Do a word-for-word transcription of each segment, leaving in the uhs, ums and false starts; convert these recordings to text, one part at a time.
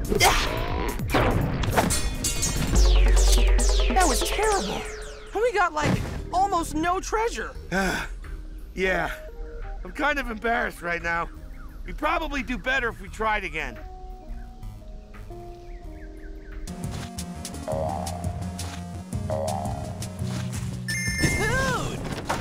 That was terrible. And we got, like, almost no treasure. Yeah. I'm kind of embarrassed right now. We'd probably do better if we tried again. Dude!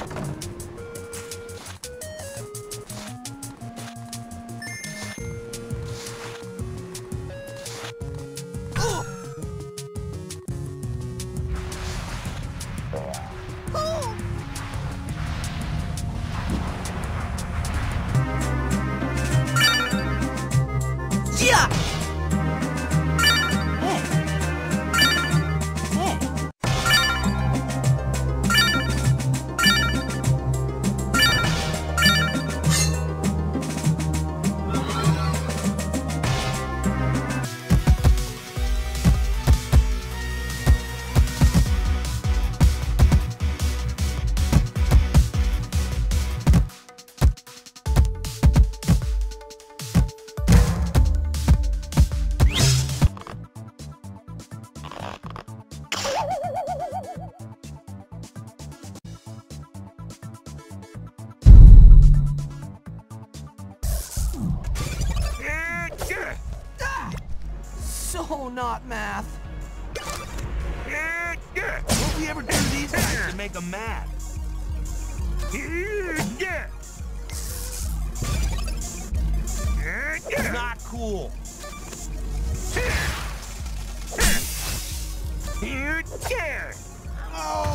Yeah! Hey. Hey. So not math. Won't we ever do these guys to make them mad? Not cool. Oh!